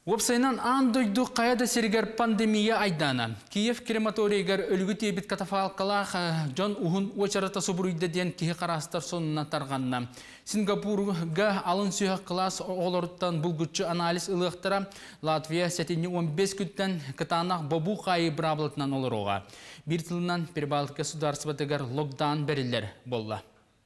Опсайнан андойду қаяда сергер пандемия айдана. Киев крематорийгер өлгі тейбіт катафалкалақ Джон Ухун очарата субуруйда ден кихи қарастар сонына тарғанна. Сингапурга алын сүйі класс оғылырыттан бұлгүтчі анализ ылықтыра Латвия сәтіне 15 күттен кытанақ бобу қайы браблытынан олыруға. Bir тылынан пербалтыка сударсыбатыгар локдаун берілер болла.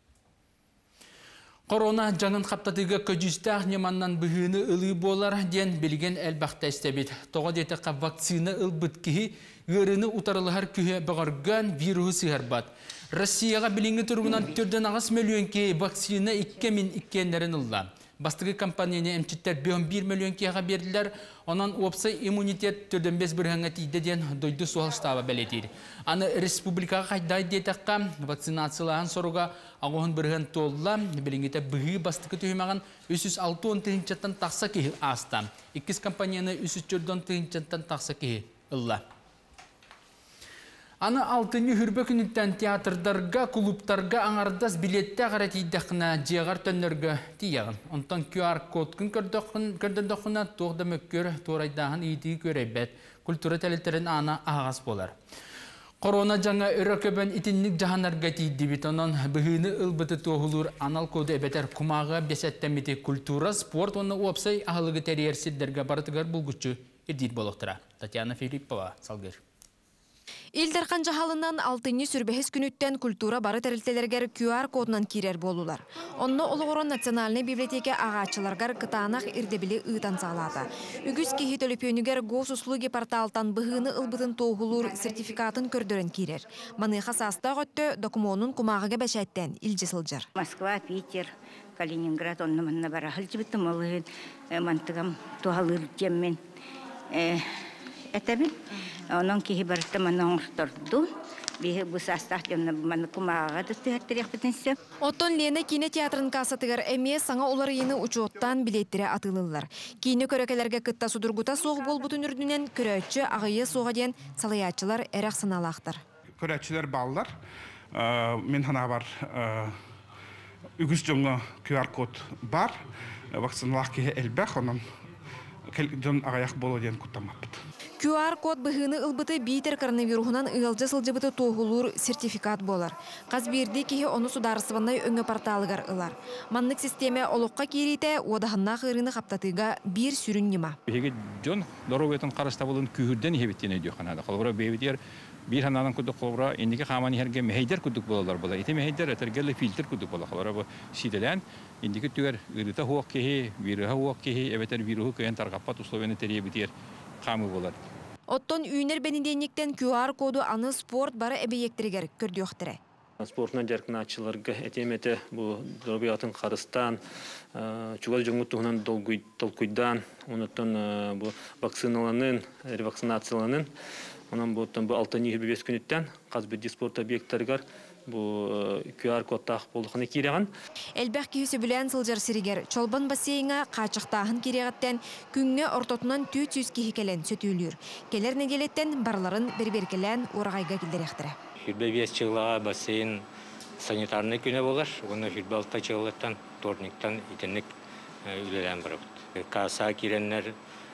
Корона жаңын қаптатыға көжістақ неманнан бұғыны ұлы болар ден білген әлбақты әстебет. Тоға детіқа вакцина ұлбыт кихи ғырыны ұтарылығар күйе бұғарған вирусы сығарбат. Россияға біліңі тұрғынан 4,9 миллион кей вакцина 2,000 ұлла. Бастығы компанияны әмчеттер 1 миллион кейға берділер, онан опсай иммунитет 4,5 бірғанға тейдеден дойды суал штаба бәлетер. Аны республикаға қайдай детаққа вакцинациялаған соруға ағуын бірған толла, біліңгеті бұғы бастығы түймаған 306 түйінчеттен тақса кейі аста. 2 компанияны 304 түйінчеттен тақса кейі ұлла. Аны 6-ні хүрбі күніттен театрдарға, клубтарға аңардас билетті ғаратейдіқіна жеғар төнлерге тияғын. Онтан QR код күн көрдірдіқіна тоғды мөккөр торайдағын үйдігі көрейбет. Культура тәлеттерін ана ағас болар. Корона жаңа өрөкөбен итинник жағанарға тейді бит. Онан бұғыны ұлбыты тоғылыр анал коды әбетер құмаға бесеттеметі культура, спорт, оны опсай ағылығы тәрерсіддерге барытығар бұлгүтчі ердейд болықтыра. Татьяна Филиппова, салгыр. Илдархан жағалынан 6-ні сүрбәхес күніттен культура бары тәрілтелергер QR кодынан кирер болулар. Онны олығырын национальный библиотеке ағачыларгар кытанақ ирдебілі ұйтан сағалады. Үгіз кейі төліпөнігер госуслуги порталтан бұғыны ұлбытын тоғылур сертификатын көрдірін кирер. Маныға саста ғөтті докумонын құмағыға бәшәттен илжі сылжыр. Москва, Питер, Калининград, онны манна бара хылжыбыттым олығын мантығам туғалыр жеммен. Этәбин, onun ki barıtta manong tordu. Bir bu sastah jemna man kumaga tühәттерек битенсе. Оттон Лена кино театрын касатыгар эме саңа олар ені учоттан билеттері атылылар. Кино көрекелерге кытта судургута соғы болбутун үрдінен көрәтші ағайы соға ден салаятчылар әрәқ саналақтыр. Көрәтшілер баллар. Мен хана бар үгіз жоңы QR код бар. Вакциналақ кеге әлбәқ, онын жон ағаяқ болу ден күттамаппыд. QR код бұғыны ұлбыты бейтер коронавирусынан ұялжы сылжыбыты тоғылур сертификат болар. Қаз берді кейі оны сударысыванай өңі порталығар ұлар. Маннық системе олыққа керейті одағынна қырыны қаптатыға бір сүрін нема. Беге жон дорогетін қарыстабылын күйірден ебеттен өйді қанады. Қолғыра бейбетер bir hananın kuduk kolbura indiki xamani herge meheyder kuduk bolalar bola. Ite meheyder etergelle filtre kuduk bola. Kolbura bu sidelen indiki tüger ırıta huak kehi, virüha huak kehi, ebeter virühü köyen tarqappat usloveni teriye biter xamı bolar. Оттон үйнер бенеденниктен QR коду аны спорт бары әбейектерігер көрдіоқтыры. Спортынан жарқын атшыларға әтеметі бұл дұрбиятын қарыстан, чугал жоңғы тұғынан толкуйдан, оныттан бұл вакциналанын, ревакцинацияланын, онан бұл 6-25 күніттен қазбедді спорт объекттарығар бұл QR кодтақ болуқыны кереған. Әлбәқ кейісі білән сылжар сірігер, чолбан бассейңа қачықтағын кереғаттен күнге ортотынан 400 кейікелен сөтүйлер. Келер негелеттен барларын бір-беркелен орағайға келдеректірі. Хүрбе бес чығылаға бассейн санитарны күні болар. Оны хүрбе алта чығылаттан, торниктан итінік үлелен бұрып. Каса керенлер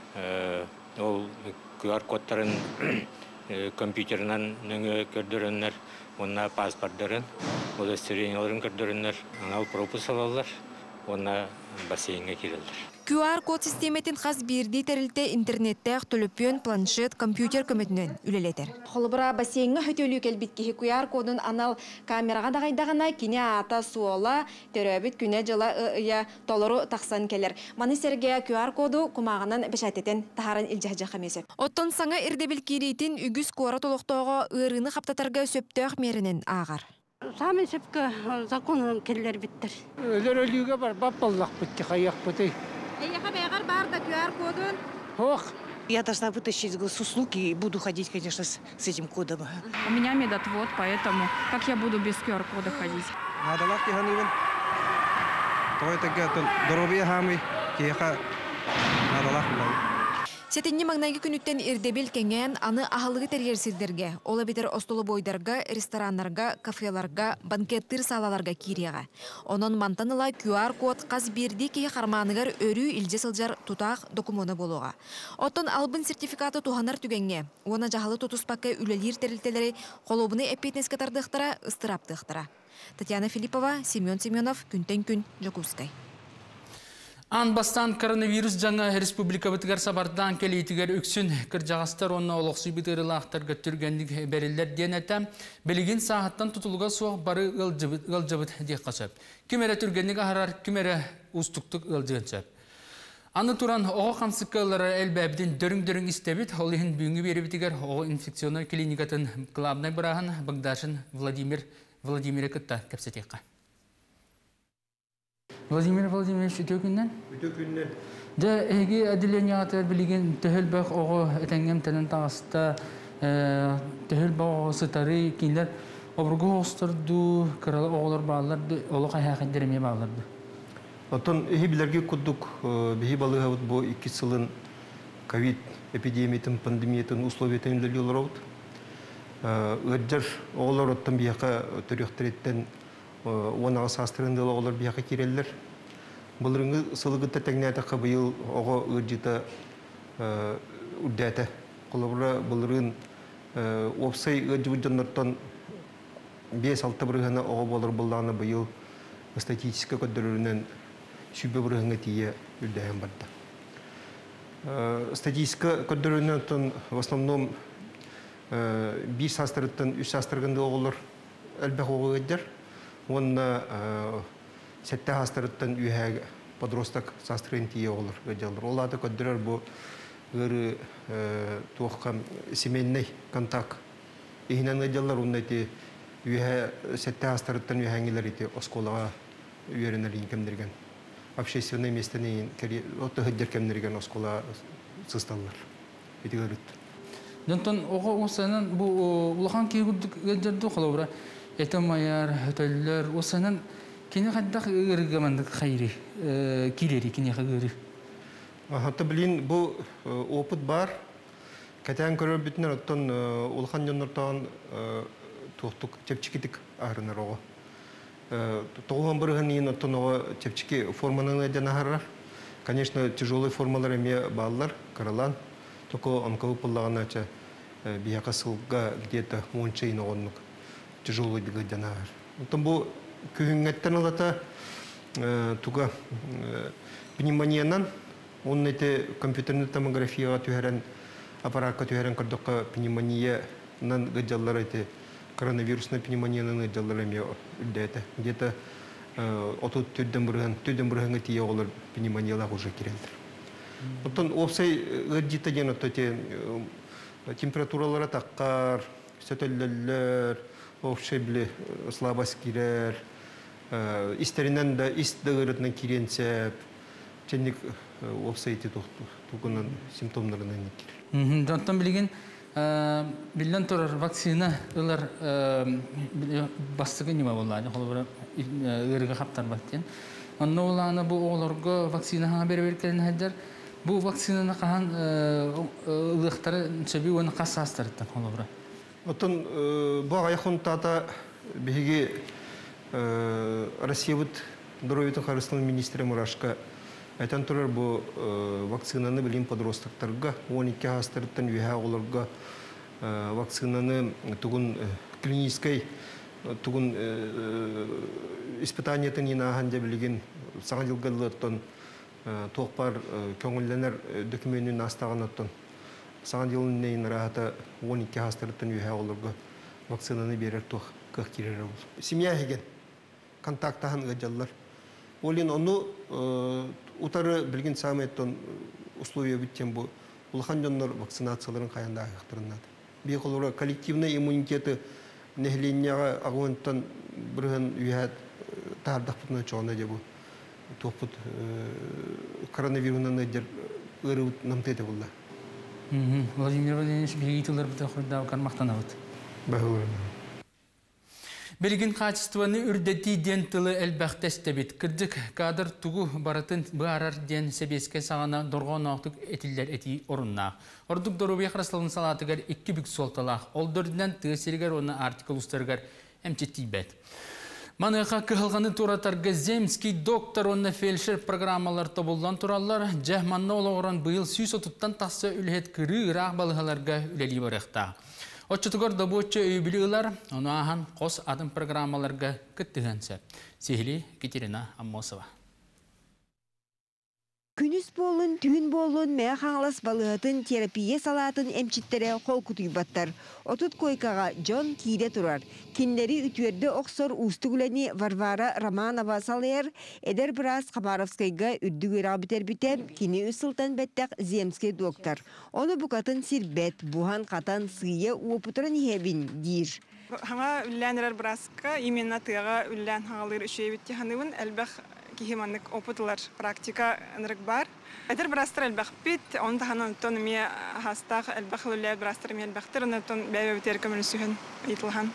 ол QR кодтарын компьютернан нөңі көрдірінлер, онна паспорттарын, удостоверенияларын көрдірінлер, анал пропуск алалар, онна бассейнге келелер. QR код системетін қаз бірді тәрілті интернетте төлөпен, планшет, компьютер көметінен үлелетер. Қолыбыра бассейнге хөтөлі кәлбіткеге QR кодын анал камераға дағайдағына кене ата суола төрөбіт күне жыла толыру тақсан келер. Манисерге QR коду құмағынан бәшәтетен тахарын илжәжі қамесі. Оттон саңа ирдебіл керейтін үгіз қора толықтауға ұрыны қаптатарға сөптөқ мерінен ағар. Самын сөпкі законын келер біттір. Өлер өліге бар, бап боллақ бітті, қаяқ бітті. Эйха бегар бар да QR кодун. Ох. Я должна вытащить госуслуги и буду ходить, конечно, с этим кодом. У меня медотвод, поэтому как я буду без QR кода ходить? Надо лавки ханивен. То это где-то дорогие хамы, кеха надо лавки. Сетенне маңнайгы күнүттен ирдебил кеңен аны ахалыгы тергерсилдерге, ола битер остолу бойдарга, рестораннарга, кафеларга, банкеттыр салаларга кирияга. Онон мантаныла QR код қаз бирди кей харманыгар өрү илже сылжар тутақ документа болуға. Оттон албын сертификаты туханар түгенге, она жахалы тутуспакка үлелир терилтелери қолобыны эппетнеске тардықтыра, ыстыраптықтыра. Татьяна Филиппова, Семен Семенов, Күнтен күн, Жокускай. Анбастан коронавирус жаңа республика бітігер сабардан келейтігер үксін кіржағастар оны олықсы бітірілақтарға түргендік бәрілер денеті білген сағаттан тұтылға соқ бары ғылжыбыт дек қасып. Кемері түргендік ағарар, кемері ұстықтық ғылжығынсап. Аны туран оғы қамсыққалары әлбәбден дөрің-дөрің істебет, олығын бүйінгі бері бітігер оғы инфекционы клиникатын қылабынай бұрағын Багдашын Владимир Кытта кәпсетеққа. Владимир Владимирович, үтө күннен? Үтө күннен. Да, әйге әділен яғатыр білген түхіл бақ оғы әтәңгем тәнін тағыста түхіл бақ оғы сытары кейлер обырғы оғыстырды, қыралы оғылар бағыларды, олы қайхақын дереме бағыларды. Оттан әйге білерге күддік бейі балығы бұд бұл 2 сылын ковид эпидемиятын, пандемиятын условиятын үлі олар ауд. Үрдер оғылар оттан бияқа түріқтіреттен онаға састырынды оғылар бияқа керелілер. Бұлырыңы сылығытта тәңнәті қабайыл оғы үрдеті үрдәті. Қолабыра бұлырын опсай үрдегі жонлардан 5-6 бірғана оғы болыр бұлдағына бұйыл статистика көддірінен сүйбе бірғана тие үрдәйін барды. Статистика көддірінен в основном 1 састырыттан 3 састырғанды оғылар әлбәқ оғы өддер. Онна сәтті хастырыттан үйәгі подросток састырын тие олар өдделер. Олады көддірер бұл ғыры туаққа семейный контакт. Ехінен өдделер, онда еті сәтті хастырыттан үйәңгелер еті осколаға үйерінер кемдерген. Общественный местені оты ғыддер кемдерген осколаға сысталылар. Еті ғырыт. Жонтон оғы осанын бұл ұлақан кейгілдік өддерді қолауыра. Это майар, хөтөллөр, осанан кене қаддақ ұрғамандық қайры, керері кене қағыры? Хатта білін, бұл опыт бар. Кәтән көрір бүтінер, оттан олқан жонлартаған туқтық чепчикетік ағырынар оғы. Тоғылған бірген ең оттан оғы чепчики форманың әден ағырар. Конечно, тяжелый формалар әме бағылар, қаралан. Тоқы онқауы пұллағана бияқа сылға где-то мончайын оғынық. Тяжелый дегадянар. Там был кюнгеттен алата туга пневмониянан, он эти компьютерная томография тюрен аппарат тюрен кардока пневмония нан гаджаллар эти коронавирусная пневмония нан гаджаллар эме үлдәте. Где-то отут төдден бурган эти яолар пневмониялар уже кирелдер. Оттан опсай гаджита ден отте температуралары таккар, сөтөллөр Овшебли слабость кирер, истеринен да истдығырытынан киренсеп, ченник овсайты туғынан симптомларынан кирер. Жонтан білген, білден тұрар вакцина ұлар бастығы неме болады, қолы ұрығы қаптар баттен. Онны олағына бұл оғыларға вакцинаға бере-беркелін әддер, бұл вакцинаны қаған ұлықтары сөбі оны қасы астырыттан қолы бұра. Оттан бұл аяқын тата беге Россия бұд Дұроветін қарысының министрі Мурашқа айтан тұрар бұл вакцинаны білген подростақтарға, 12 астырыттан үйәе оларға вакцинаны тұғын клиническай тұғын испытаниятын енағанда білген саған жылғалыттан тоқпар көңілленер документін астаған оттан саған жылын нейін рахата 12 хастырыттан үйәе оларға вакцинаны берер тоқ қық керер ол. Семья еген, контактағын ғаджалар. Олен оны ұтары білген самайттан условия бүттен бұл ұлған жонлар вакцинацияларын қаянда ақтырынады. Бек олыра коллективный иммунитеті нәхленияға ағуынттан бірген үйәет тағардақ бұтына чоғына де бұл. Тоқпыт коронавирунан өдер ұрығыт намтеті бұлда. Владимир Владимирович, бегейтілер бұта құрдау қармақтан ауыд. Белгин качествоны үрдети ден тылы әлбәқтестебит. Кырдык кадр тугу баратын баарар ден себеске сағана дорғон ақтық этиллер эти орынна. Ордук дорубия қырасылын салатыгар 2 бүк солталақ. Олдырдынан тығысергер оны артикл ұстаргар әмчетті бәт. Маныға кығылғаны туратарға земский доктор онна фельдшер программалар табылдан туралар. Жәхманны олағыран бұйыл сүйс отыттан тасы үлхет кыры ұрақ балығаларға үлелі барықта. Отчетугар добоча үйбілігілер, оны ахан қос адым программаларға күттігенсе. Сехили Катерина Аммосова. Күнүс болын, түйін болын, мәе қаңлас балығатын терапия салатын әмчеттері қол күтүйбаттар. Отут койкаға Джон кейде тұрар. Кенлері үтверді оқсор ұстығыләні Варвара Романова салайыр, әдер біраз Қабаровскайға үрдігі рабитер бітем, кені үсілтан бәттәк земский доктор. Оны бұқатын сирбет, бұған қатан сүйе уопытырын ебін дейір. Хаңа үлләнерер біразқа, именно тыға үллән хаңалыр үшейбітті ханывын әлбәқ кихиманнык опытлар, практика нырык бар. Әдер бірастыр әлбәқ бит, оны таханан тон ме хастақ әлбәқ үлләй бірастыр ме әлбәқтір, оны тон бәйбә бітер көмілі сүйін айтылған.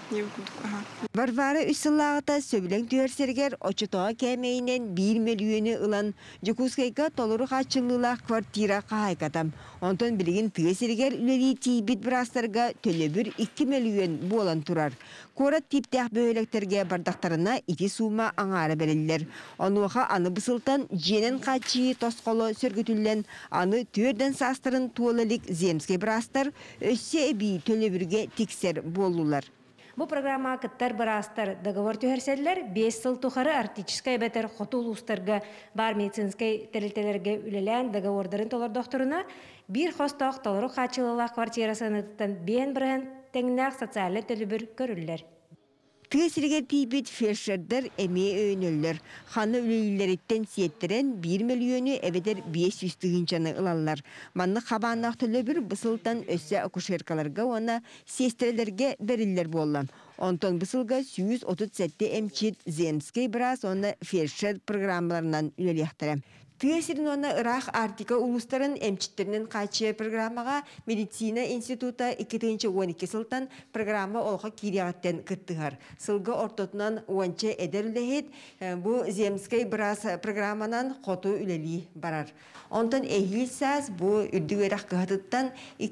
Варвара үсіллағыта сөбілен түйерсергер очытоға кәмейінен 1 миллионы ұлан Жекускайға толыры қачылылақ квартира қағайкатам. Онтон білген түйесергер үлелі тейбіт бірастырға төлі 2 миллион болан тұрар. Корат типтәқ бөйлектерге бардақтарына ити сума аңары берілдер. Онуға аны бұсылтан женен қачы тосқолы сөргітілден аны түрден састырын туылылық земский бірастар өссе әбей төлі бірге тексер болулар. Бұл программа кыттар бірастар договор түйерселер 5 сыл тұқары артическай бәтер қотул ұстарға бар медицинскай тәрілтелерге үлелән договордарын толар докторына бір қостақ толыру қачылылақ квартирасыныттан бен бірін тәңнәқ социалы төлі бір көрілер. Түйесірге тейбет фельдшердер әме өйнөлер. Ханы үлейлереттен сиеттерен 1 миллионы әбедер 500 түгіншаны ылалар. Манны қабанақ төлі бір бұсылтан өсі акушеркаларға оны сестрелерге берілер болам. Онтон бұсылға 137 әмчет земский біраз оны фельдшер программаларынан үлелектірем. Түйесірін оны Ирақ Артика улустарын әмчеттерінен қачы программаға медицина института 2-12 сылтан программа олға кирияғаттен күттігар. Сылғы ортотынан 10 әдерлігет бұл земский біраз программанан қоту үлелі барар. Онтан әйіл саз бұл үрді Ирақ қығатыттан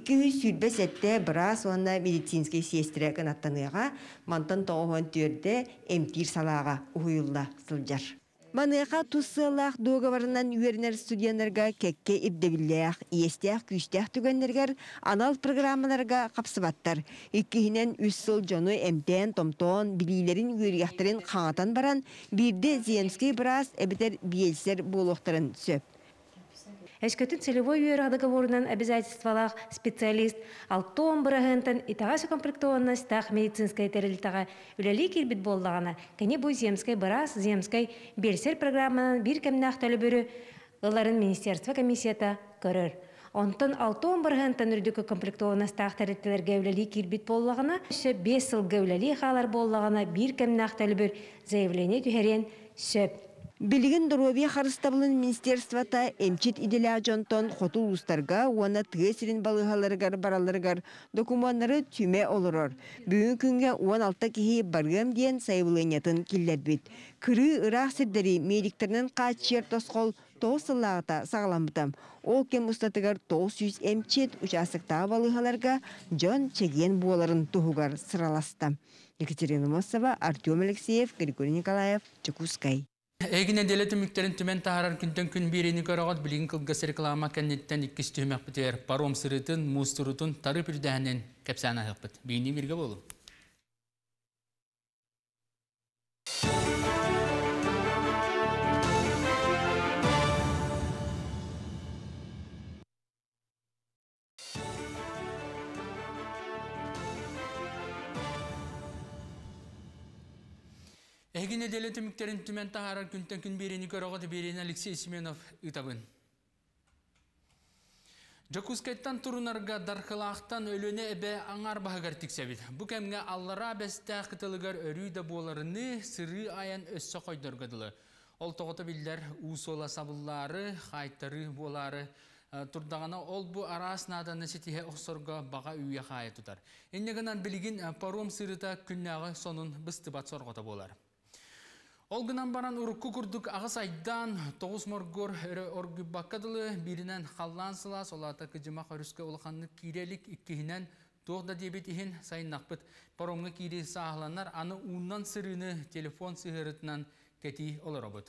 200 біраз оны медицинский сестірі қынаттаныға мантан тоғын түрді әмтир салаға ұйылла сылжар. Маныға туссылақ доғаварынан үйерінер студиянарға кәкке ирдебілләқ, иестәқ, күстәқ түгенлергер анал программаларға қапсыбаттар. Иккihinen 3 сыл жону әмтен, томтон, білейлерін үйерияқтарын қаңатан баран, бірде земский біраз әбітер биелсер болуқтарын сөп. Эшкөтін целевой үйер договорынан обязательстволақ специалист алтон бұрағынтан итағасы комплектованна стақ медицинскай тәрілтіға үләлі келбет болдағана. Кәне бұл земскай біраз, земскай белсер программанан бір кәмнақ төлі бүрі ұларын министерство комиссията көрір. Онтан алтон бұрағынтан үрдікі комплектованна стақ тәрілтілерге үләлі келбет болдағана, 5 сылғы үләлі қалар болдағана бір кәмнақ төлі бір заявление түхерен сөп. Билигин Доробия харыстабылын министерствата эмчит иделя жонтон хотул устарга, уана тыгесирин балыгаларыгар бараларыгар документары түме олорор. Бүгін күнге 16 кихи баргам диен сайвылынятын киллербит. Кыры Ирақ сирдери медиктернен качер тосқол тоосыллағыта сағаламытам. Ол кем устатыгар 900 эмчит учасыктағы балыгаларга жон чеген буоларын тухугар сыраластам. Екатерина Мосова, Артем Алексеев, Григорий Николаев, Чекускай. Эгине делеті мүктерін түмен тағарар күнтен күн берені көріғат білген қылғасы реклама кәнеттен 2 түймек бітер. Паром сырытын, мұз тұрытын, тары бүрдәнен кәпсәна ғықпыт. Бейіне бірге болу. Эгине делеті мүктерін түмен тағарар күнтен күн берені көріғат берені Алексей Семенов ұтабын. Жакускайттан турунарға дарқылақтан өліне әбе аңар бағығар тіксәбіт. Бұ кәмге аллара бәсті қытылығар өрүйді боларыны сыры аян өссі қойдырғыдылы. Ол тоғыты білдер ұсола сабыллары, қайттары болары турдағана ол бұ арас наданы сетихе оқсорға баға үйе қайы тұтар. Еннегінен білген паром сырыта күннағы сонын быстыбат сорғыта болар. Олгынан баран урукку курдук ағыс айдан 9 моргор орғы баққадылы бірінен қаллан сыла солата кыжыма қарысқа олықанны кирелік иккihinen тоғда дебет ихин сайын нақпыт паромға кире сағыланар аны уыннан сырыны телефон сығырытынан кәти олар обыд.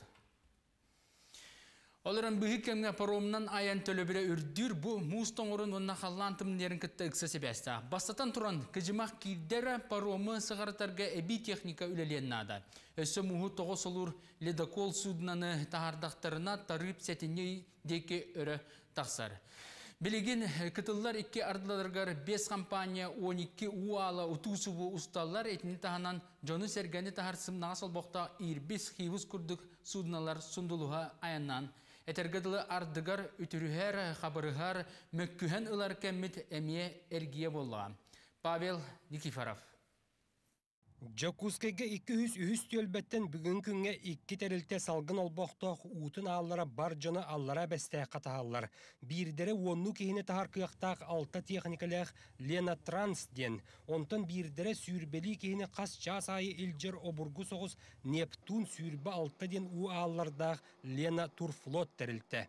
Оларан бұғы кәмге паромнан аян төлөбірі үрдір бұ мұстың орын онна қаллан тымнерін кітті ұқса себесті. Бастатан тұран кыжымақ кирдері паромы сығырытарға әбі техника үлелен нада. Өсі мұғы тоғыз олыр ледокол судынаны тағардақтарына тарып сәтіне деке өрі тақсар. Білеген кытыллар 2 ардыларғар 5 компания 12 уала утусубу усталлар етіні тағанан жоны сәргәні тағар сымнаға солбоқта 25 хивыз күрдік судыналар сундылуға аяннан. Этергадылы ардыгар үтірүхер, қабырығар, мөккүхен ұлар кәммет әмие әргие болған. Павел Никифоров. Жокускайга 200 төлбеттен бүгін күнге 2 тәрілте салғын олбоқтоқ ұтын аллара бар жаны аллара бәстәй қатағалар. Бірдері онну кейіне тағар қияқтақ 6 техникалақ Лена Транс ден. Онтан бірдері сүйірбелі кейіне қас час айы илжер обургу соғыз Нептун сүйірбі 6 ден у аллардақ Лена Турфлот тәрілті.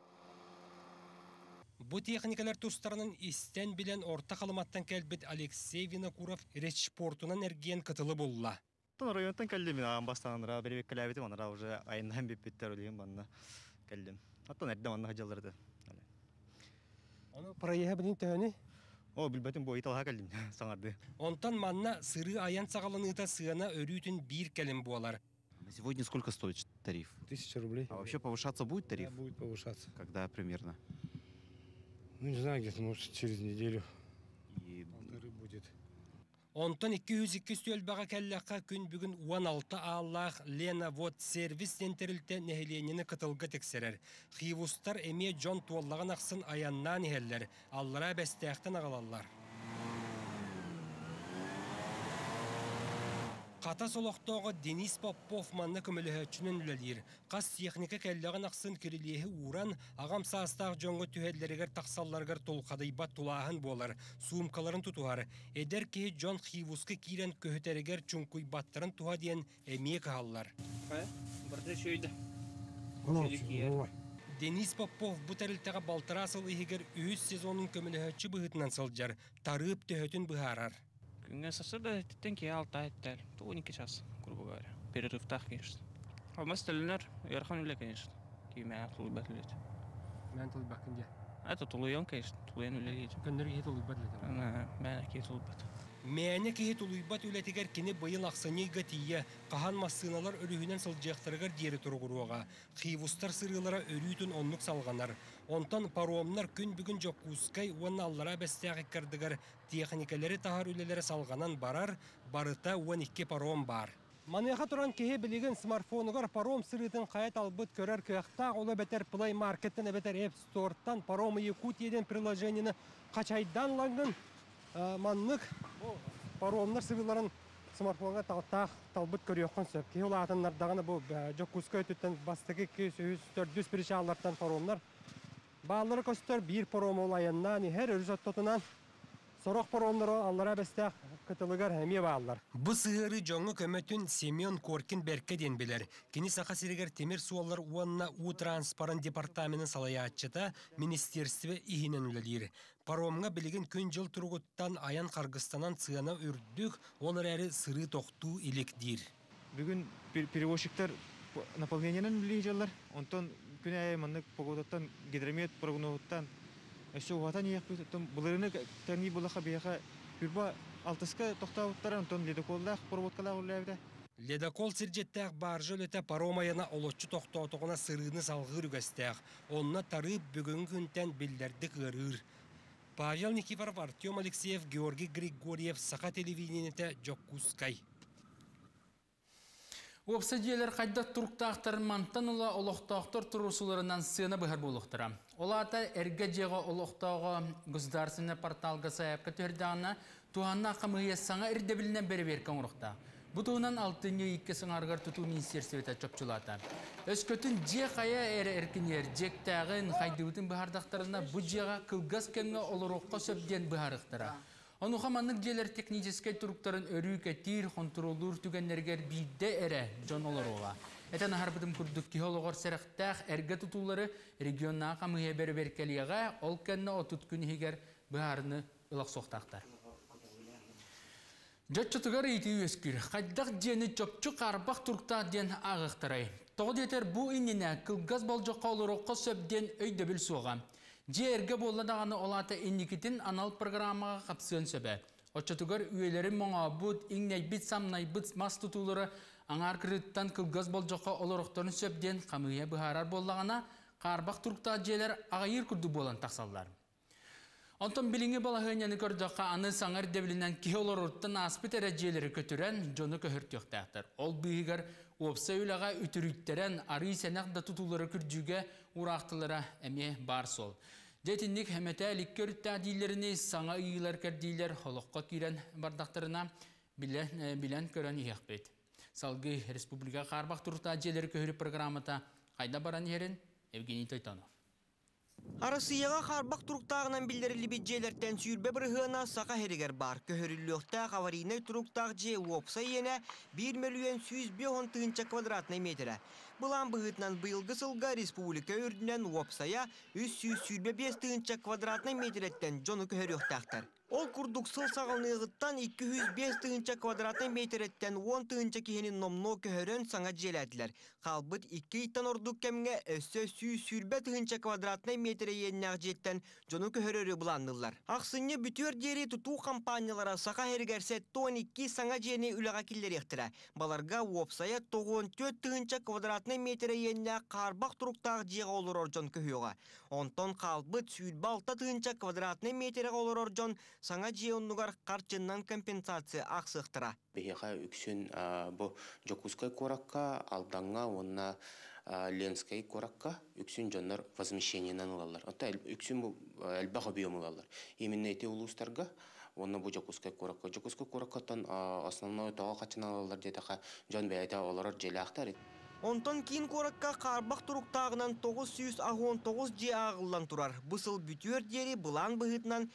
Бу техникалар тустарынан истен билен орта қалыматтан кәлбет Алексей Винокуров речпортунан әрген кытылы болла. Районтан кәлдім, мен ағам бастағандыра беребек кәләбетім, анара уже айындан беппеттер өлеген банна кәлдім. Аттан әрден анна қажалырды. Оны проеға білін тәуіні? О, білбәтім бой италға кәлдім, саңарды. Онтан манна сыры аян сағаланыта сығана өрүтін бір кәлім болар. На сегодня сколько стоит тариф? 1000 рублей. А вообще повышаться будет тариф? Да, будет повышаться. Когда примерно? Ну, не знаю, где-то, может, через неделю. Полторы будет. Онтан 202 төлбаға кәлләққа күн бүгін 16 Аллах Лена Вот сервис центрілті нәхеленені қытылғы тексерер. Хивустар әме Джон туаллағын ақсын аяннан ехелер. Аллара бәстәқтен ағалалар. Қата солоқтоғы Денис Попов манны көміліхетчінің үлелер. Қас техника кәлләғын ақсын кірілегі уран, ағам састақ жоңғы түйәллерігер тақсалларғар толқадайбат тулағын болар, суымкаларын тұтуар. Эдер кейі Джон Хивусқы кейрен көхітерігер чүнкуй баттарын туға дейін әмей қағалар. Денис Попов бұтарылтаға балтыра асыл егер 3 сезонын көміліхетчі бұғытынан сылжар, тарып төхетін бұғарар. Күнге сасырда тенке 6 айттал, 12 час, грубо говоря. Перерывтах, конечно. А мы остальные ярхан или, конечно. Кимя тулыбат лет. Мен тулыбат кінде? Это тулуян, конечно, тулуян үлелет. Көндерге тулыбат лет? Мен ке тулыбат. Мәне ке тулыбат үлетігер кені бұйыл ақсанейға тие, қахан массыналар өрігінен сылжақтырығар дері тұрғыруға. Хивустар сырылара өрүйтін онлық салғанар. Онтан паромнар күн бүгін Жокускай уан аллара бәстәғі кірдігер техникалары тағар үлелері салғанан барар, барыта 12 паром бар. Манеха туран кеhe білеген смартфонығар паром сырытын қайат албыт көрер күйақтақ олы бәтер Play Markеттен әбәтер App Store'тан паромы Якутияден приложениені қачайдан лаңын маннық паромнар сырыларын смартфонға тағыттақ талбыт көріоққан сөп. Кеhe олағатынлардағыны бұл Жокускай түттен бастығы 200-400 біріші аллартан паромнар. Бағалары көстер бір паром олайыннан, әр өріз оттотынан Сорох паромнары аллара бәстәқ кытылыгар әме бағалар. Бұ сығыры жоңы көмөтін Семен Коркин бәркі ден білер. Кені сақа сирегер темір суалар уанна У-транспаран департаментін салая атчыта министерстве ихинен үлелер. Паромға білеген күн жыл тұрғыттан аян Қарғыстанан цығана үрдік, олар әрі сыры тоқту електер. Бүгін перевозчиктар наполнениянан үлейжалар. Онтан күн әйманлық погодаттан гидромет прогнозаттан Эсо ватан яқпы бұларыны тәңі бұлақа бияқа үрба алтыска тоқтауыттаран тон ледоколдақ проводкалақ үләйді. Ледокол сіржеттәқ баржы өлеті паромайына олотчы тоқтауытығына сырыны салғыр үгәстәқ. Онына тарып бүгін күнтен білдерді қырыр. Павел Никифоров, Артем Алексеев, Георгий Григорьев, Сақа телевидениеті Жокускай. Обсадиялар қайдат тұрқтақтарын мантаныла олықтақтар тұрусыларынан сыны бұхар болуқтыра. Олата әрге жеға олықтауға государственный порталға сайапқа төрдіғана туғанна қамығия саңа үрдебілінен бері беркен ұрықта. Бұтуынан 6-2 сыңарғар тұту министерсіветі чопчулата. Өскөтін же қая әркінер, жектағын қайдығытын бұхардақтарына бұ жеға кылгас кәңі олыроққа сөбден бұхарықтыра. Оны қаманлық желер техническай тұруқтарын өрі кәтір, контролур түгенлергер бейді әрі жон олыруға. Әтен ағарбытым күрдік кеолығыр сәріқтәқ әргі тұтулары регионна қамығы бәрі беркелеға ол кәнні отут күн егер бұхарыны ылақ соқтақтар. Жотчотугар ити өскір. Қайдақ жені чопчу қарбақ тұрқтақ ден ағықтырай. Тоғы детер бұ иніне кылгаз болжаққа олыроққа сөбден өйді біл соға. Жерге болладағаны олаты инникетін анал программаға қапсын сөбе. Отчотугар үйелері моңа бұд, иңней бит самнай бит мас тұтулары аңар кіріттен кылгаз болжаққа олыроқтарын сөбден қамыя бұхарар боллағана қарбақ тұрқтақ желер ағайыр күрді болан тақсалдар. Онтон билинги балахыняны көрдіққа аны саңар девілінен кеолор ұрттын аспыт әрәджелері көтірен жоны көхіртіқтәқтір. Ол бұйығар опса үліға үтіріттерен ары сәнәқ да тұтулары күрджуге ұрақтылары әме бар сол. Жетінник әмәті әліккер тәдейлеріне саңа үйілер кәрдейлер холыққа кирен бардақтарына білен көрін еқпет. Салғы республика қарбақ тұрықта әджелері көхірі программата қайда баран ерін Евгений Тойтанов. Арасыяға қарбақ тұруқтағынан білдірілі беджелерден сүйірбе бірғына сақа херігер бар. Көхіріліқтақ аварийный тұруқтақ же опса ене 1 миллион 100 тыынча квадратный метрі. Бұлан бұғытнан бұйылғы сылға республика үрдінен опсая 300 тыынча квадратный метреттен жоны көхіріқтақтар. Ол күрдік сыл сағылнығыттан 205 тыынча квадратный метреттен 10 тыынча кехенін номно көхірін саңа желәділер. Қалбыт 2 иттан ордық кәмге өссө 100 тыынча квадратный метрі еннәқ жеттен жоны көхірері бұланнылар. Ақсыны бүтер дері тұту компаниялара сақа хергерсе 12 саңа жені үліға келдер ектірі. Баларға опсая 94 тыынча квадратный метрі еннәқ қарбақ тұруқтағы жеға олыр оржон көхіға. Онтон қалбыт 106 тыынча квадратный метрі олыр оржон саңа жеоннугар қарчыннан компенсация ақсықтыра. Бейеға үксін бұл жокускай коракка, алдаңға, онна ленскай коракка үксін жонлар возмещениянан ұлалар. Ота үксін бұл әлбақ объем ұлалар. Именно эти улустарға, онна бұл жокускай коракка. Жокускай кораккатан основной тоға қачын алалар дедіға жон бәйті оларар желяқтар. Онтон кейін коракка қарбақ тұруқтағынан 919 же ағылдан тұрар. Бұсыл бүтер дері бұлан бұғытынан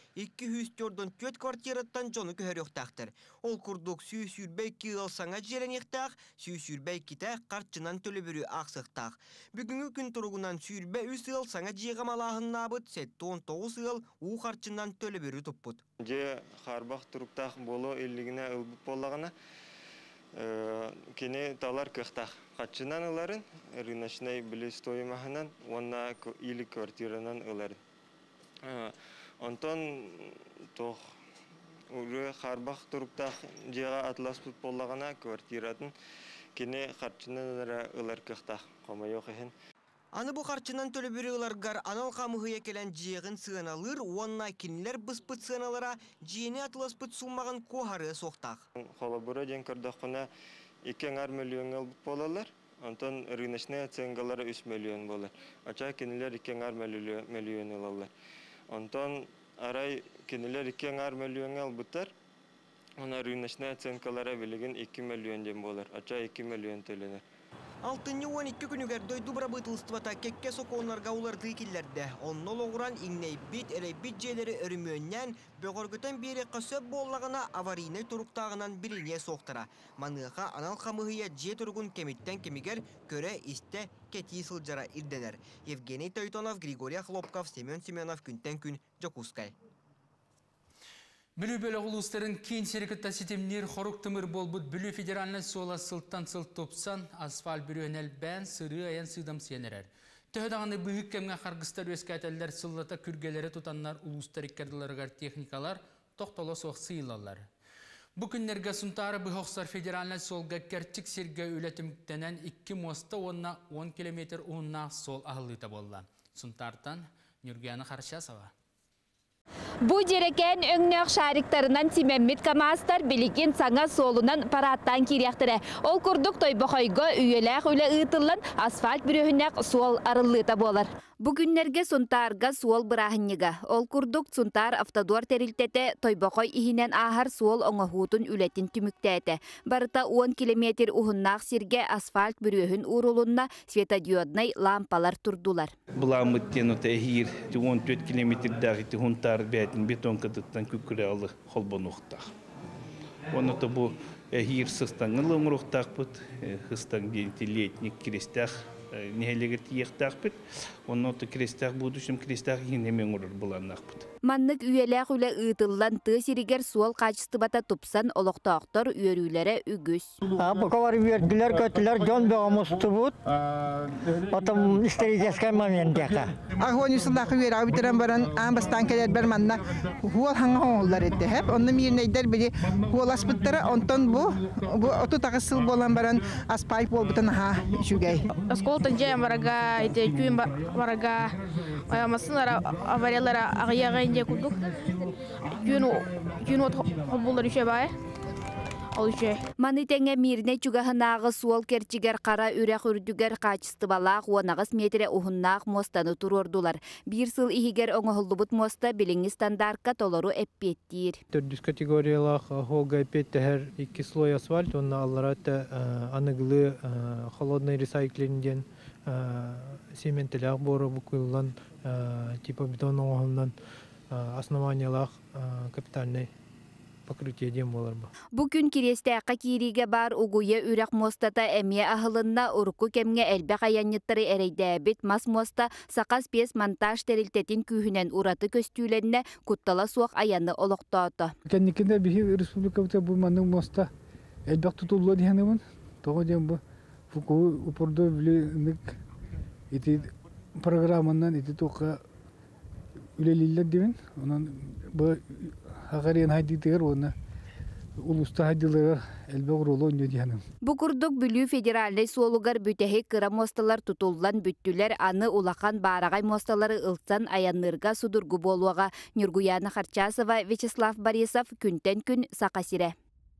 204 квартираттан жоны көхер өқтақтыр. Ол күрдік сүйсүрбәй киыл саңа жерен ектақ, сүйсүрбәй китәқ қарчынан төлі бүрі ақсықтақ. Бүгінгі күн тұрғынан сүйірбәй үс ыл саңа жеға малағын набыт, 19 ыл у қарчынан төлі бүрі тұппыт. Же қарбақ тұруқтақ болу елігіне ұлбып болағына кене талар кықтақ. Қатшынан ұларын, рыночной білі стоимағынан, онна или квартиранан ұларын. Онтон тоқ үрі қарбақ тұруқтақ жеға атлас бұт болағына квартиратын кене қатшынан ұлар кықтақ. Қома yok ехен. Аны бұ қарчынан төлі бүрі ұларғар анал қамығыя келен жеғын сығыналыр, онна кенілер бұспыт сығыналыра жені атылас бұт сұлмағын қоғары соқтақ. Қолабыра ден көрдіқына 2 миллион алып болалар, онтан рыночная оценкалары 3 миллион болар. Ача кенілер 2 миллион алалар. Онтан арай кенілер 2 миллион албыттар, она рыночная оценкалары білігін 2 миллион ден болар. Ача 2 миллион төленер. 6-12 күнігер дойду бұрабытылыстывата кекке соқуынларға оларды келерді. Оннол оғыран иңней бит, әлей бит желері өрімөннен бөғіргітен бері қысып боллағына аварийный тұруқтағынан біліне соқтыра. Маныққа анал қамығыя же тұрғын кеметтен кемігер көре исте кети сылжара ирденер. Евгений Тойтонов, Григорий Хлопков, Семен Семенов, күнтен күн, Жокускай. Бүлі бөлі ғылыстарын кейін серекетті сетемнер қорық тымыр болбыд бүлі федеральный сола сылттан сылт топсан асфальт бүрен әлбән сыры аян сыдам сенерер. Төхедағаны бұйық кәмге қарғыстар өскәтелдер сыллата күргелері тұтанлар ұлыстар иккерділерігер техникалар тоқталы соқ сыйлалар. Бүкінлерге сұнтары бұйықсар федеральный солға кәрчік серге өлетіміктенен 2 моста онна 10 километр ұғынна сол ағылыта болла. Сұнтартан Нүргияны Қаршасова. Бу жерекен өңнөк шариктарынан Симеммит Камастар билигин саңа солунан параттан киряқтыры. Ол курдук тойбохойго үйелек үле ытылын асфальт бүрөһүнәк суол арыллыта болар. Бүгүннерге сунтарга суол бырахынныга. Ол курдук сунтар автодор терилтете тойбохой ихинен ахар суол оңохутун үлетин түмүктәте. Барыта 10 километр ухуннақ сирге асфальт бүрөһүн урулунна светодиодный лампалар турдулар. Буламыттен ота эхир 14 километрдагы хунтар бәтин бетон кытыттан күкүрө алы холбонуктак. Оны то бу эхир сыстан лыңруктак бут, хыстан дентилетник крестах нехелегер тиектак бит. Оны то крестах будущем крестах инемен урur буланнак бут. Маннык үйелек үле ытыллан ты сиригер суол качыстыбата тупсан олоқтоқтор үйөрүлері үгүс. Бұқавар үйерділер көтілер жон бөғымысты бұд. Отым истерическай моментяқа. Ағуан үсілдақы үйер абитерен баран амбастан келер бір манна хуал хаңа оңылдар етті хеп. Онны мирнейдер бірі хуал аспыттары онтон бұ оту тағысыл болан баран аспайп бол бұтын аға үшігей. Осколтан жайын бараға, күйін бараға, аямасынлара авариялара ағияға инде курдук. Күйін от холбулар үше бай. Маны тәңе мирне чугахынағы суол керчигер қара үрек үрдігер қачысты балақ 10 метре ухыннақ мостаны турордулар. Bir сыл ихигер оңығылдыбыт моста биліңі стандартка толору әппеттір. 400 категориялақ холга әппеттігер 2 слой асфальт, оны аллараты анығылы холодный ресайклинден сементілік боры бұқылдан типа бетон оңығылдан основаниялақ капитальный покрытиеден болар ба. Бүгін керестәққа кириге бар угуя үрек мостата әме ахылынна урку кемге әлбәқ аянеттары әрейдәбет мас моста сақас бес монтаж терилтетін күйінен ураты көстүйлеріне күттала суақ аяны олықтауды. Кәнекенде бихи республикабыта бұл маның моста әлбәқ тұтулы дейінімін. Тоғы дем бұл фуку ұпырды білінік еті программаннан еті тоққа үлелілер дейін. Онан бұл Хағариян хайдитығыр, оны улуста хайдилығыр әлбе ғырулы өңді дейінім. Бұқырдық бүлі федеральный суолугар бүтәхек кыра мосталар тұтулдан бүттілер аны улақан барағай мосталары ылтсан аяннырға судыргу болуға Нюргуяна Харчасова, Вячеслав Борисов күнтен күн сақасире.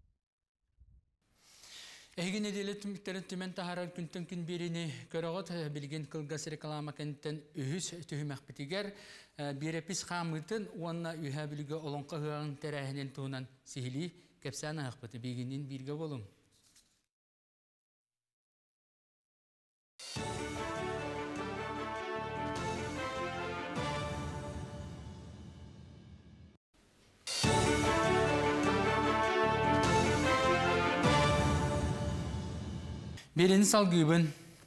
Эгин эделе түмүктөрүн түмен тахарар күнтөн күн берини көрөгөт билген кылгас реклама кенттен үһүс түһүмәк битигер бирепис хамытын уанна үһә билге олонка хыган терәһенен туунан сихили кепсана акбыты бигинин бирге болуң. Берени салгыбын.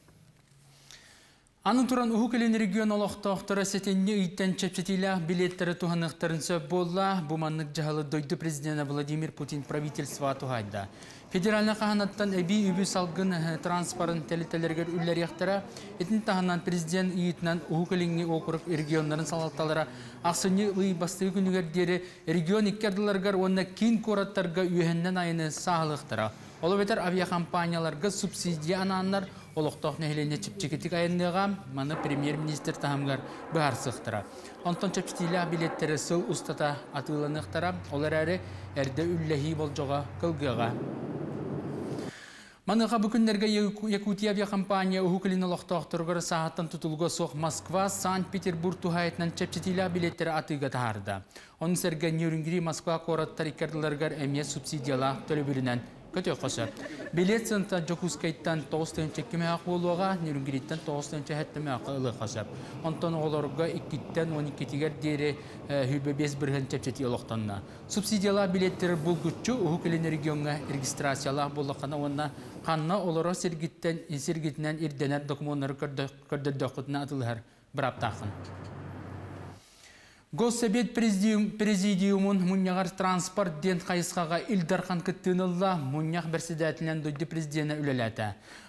Аны туран ухукелен регион олоқтоқтары сетенне үйттен чепчетилях билеттері туханықтарын сөп болла, буманнык жахалы дойды президент Владимир Путин правительства тухайда. Федеральный қағанаттан әбей үбі салгын транспарент телетелергер үллер яқтыра, етін тағанан президент үйітінен ухукеленге окурық регионларын салалталара ақсыны ұй басты күнігердері регион иккерділергер онна кейін кораттарға үйеннен айыны сағылықтыра. Олы бетер авиакомпанияларға субсидия ананлар олықтоқ нәхелене чіпчекетік айынныға маны премьер-министр тағамғар бұғар сықтыра. Онтон чепчетилі билеттері сыл ұстата атыланықтыра, олар әрі әрді үлләхи болжоға қылғыға. Маныға бүкіндерге Якутия авиакомпания ұхықылын олықтоқтырғыр сағаттан тұтылғы соқ Москва, Санкт-Петербург тұхайетінен чепчетилі билеттері атыға тағарды. Оның сәрге Нюрингри Москва қораттар икерділергер әме субсидияла төлі білінен көтөк қоса. Билет сынта Жокускайттан 9 чеккеме ақ болуға, Нюрингриттен 9 чәхеттеме ақ ұлы қоса. Онтан оларға 2-тен 12-тігер дері хүлбе 5-1 чепчеті олықтанна. Субсидияла билеттері бұл күтчі ұхықылын регионға регистрациялақ болыққана онна қанна олары сергітінен ирденер документары көрдірдіқытына атылығар бір аптақын. Госсовет президиумун мұнияғар транспорт ден қайысқаға Илдархан күттінілла мұнияқ бірседәтілен дөйді президиена үлеләті.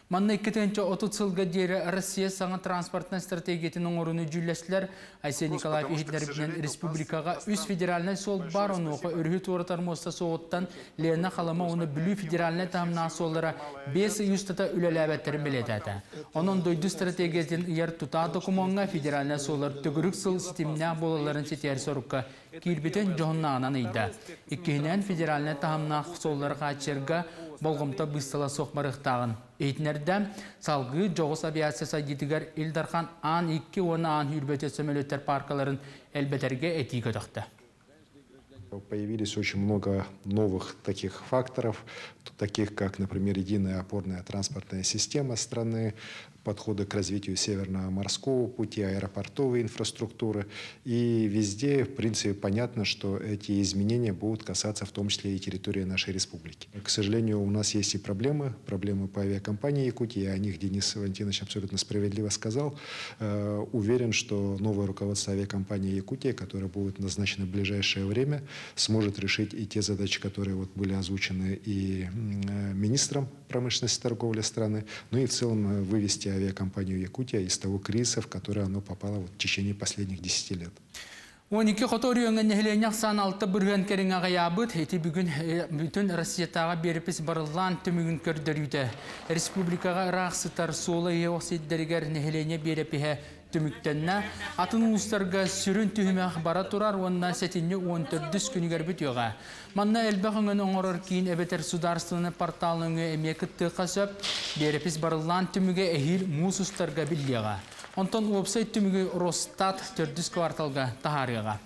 Манна 2-30 сылга дері Россия саңа транспортна стратегиятының орыны жүлләсілер Айсен Николаев ехетлерінен республикаға үз федеральный сол бар онуға өргі туаратар моста соғыттан Лена қалама оны бүлі федеральный тамна соллара 5 юстата үлеләбәттері білетәді. Оның дойды стратегиятын ұяр тұта докумонға федеральный солар түгірік сыл системіне болаларын сетер сорыққа кирбетен жоғыннағынан үйді. Иккенен федеральный тамна соллары қачырға болғымта бұстала соқмарықтағын. Эйтінерді салғы жоғыс авиация сайдетігер Илдархан Ан-2 оны Ан хүрбеті сөмелеттер паркаларын әлбетерге әтейгі өтіқті. Появились очень много новых таких факторов, таких как, например, единая опорная транспортная система страны, подходы к развитию Северного морского пути, аэропортовой инфраструктуры. И везде, в принципе, понятно, что эти изменения будут касаться в том числе и территории нашей республики. К сожалению, у нас есть и проблемы по авиакомпании Якутии. О них Денис Валентинович абсолютно справедливо сказал. Уверен, что новое руководство авиакомпании Якутия, которое будет назначено в ближайшее время, сможет решить и те задачи, которые были озвучены и министром промышленности и торговли страны, ну и в целом вывести авиакомпанию Якутия из того кризиса, в который оно попало в течение последних 10 лет. 12 хоторуяңын нехиленяқ сан 6 бүрген керің ағаябыд, еті бүгін бүтін Россиятаға беріпіс барылан түмігін көрдірүйді. Республикаға рақсытар солы еоқсиддерігер нехилене беріпіге түміктенна, атын ұлыстарға сүрін түхімеқ бара тұрар, онына сәтінне 14 күнігер бүтіға. Манна әлбәғыңын оңырыр кейін әбетер сударстығыны порталыңы әмекітті қасып, беріпіс барылан түміге әхіл мұз ұстарға білдеға. Онтон уопсайт түмігі Росстат 4 кварталға тахарыға.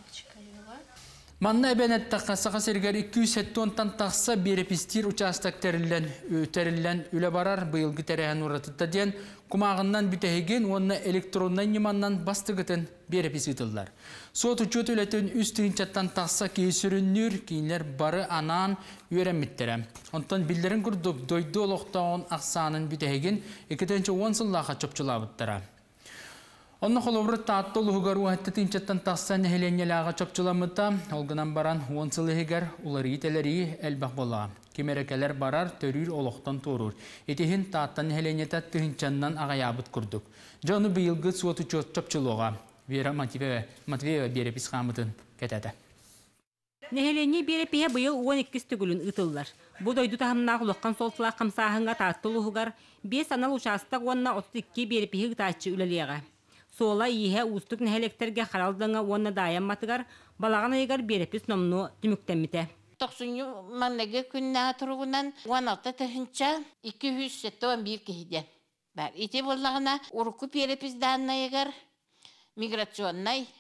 Манна әбәнеттаққа сақа сергер 270 тақса берепістер участок тәрілен үлі барар бұйылғы тәрәйін ұратытта ден, құмағынан бүтәйген онына электроннан неманнан бастығытын берепіс ұтылдар. Сот үчет өлетін үстігін чаттан тақса кейсіріннер, кейінлер бары анан үйерәміттері. Онтан білдерін күрдік дойды олықтауын ақсанын бүтәйген 2-10 сыллаға чөпчілабыттыра. Онны қолыбыры таатты ұлығығар уәтті тінчеттен тақсан әхеленеліға чөпчіламыта, олғынан баран 10 сылығығар улары етелері әлбәқ болаға. Кемерекелер барар төрір олықтан торur. Етехін тааттан әхеленеті тінченнен ағаябыт күрдік. Жоны бұйылғы суоты чөпчілуға. Вера Матвеева берепіс қамытын кәтәді. Нехелене берепіге бұйыл 12 түгілін ұтылдар. Бұл дойды тағымна құлыққан солтыла қамсағынға таатты ұлығығар 5 анал ұшастық онына 32 берепіге ұтачы үлелеға. Сола иеге устук нәһелектерге харалдыңа онна даянматыгар балаган айгар берепис номну түмүктемите. 90 маннеге күннә тургунан 16 тәһинчә 271 киһидән. Бар ите боллагына урку берепис даннайгар миграционный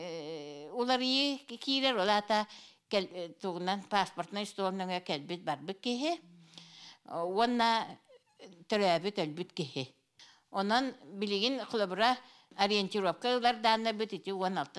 улары кирер олата кел тугунан паспортный столныңа келбит бар бит киһе. Онна төрәбит әлбит киһе. Онан билеген кылыбыра ориентировкалар данна бітіті